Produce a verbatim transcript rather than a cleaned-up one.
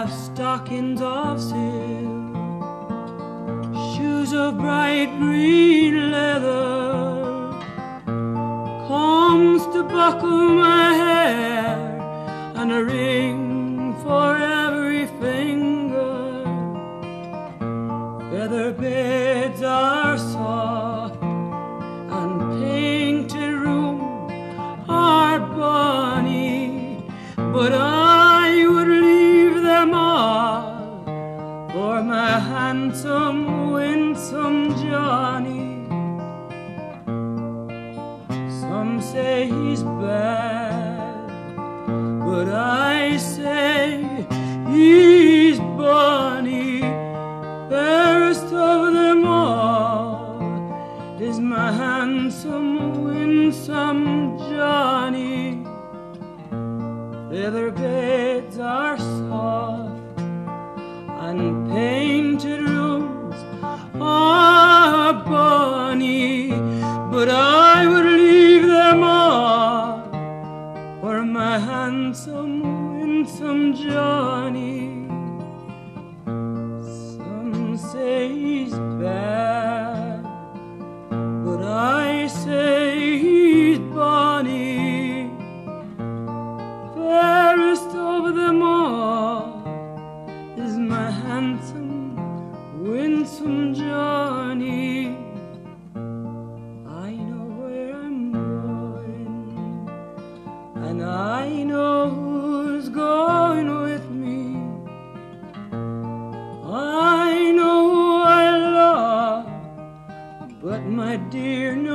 have stockings of silk, shoes of bright green leather, combs to buckle my hair, and a ring for every finger. Feather beds are soft, and painted rooms are bonny, but I would leave them all for my handsome, winsome Johnny. Some say he's bad, but I say he's bonny. Fairest of them all is my handsome, winsome Johnny. Feather beds are soft, and painted rooms are bonny, but I would leave them all for my handsome, winsome Johnny. Some say he's bad, but I say he's bonny. Fairest of them all is my handsome, winsome Johnny. I know where I'm going, and I know who's going with me. I know who I love, but my dear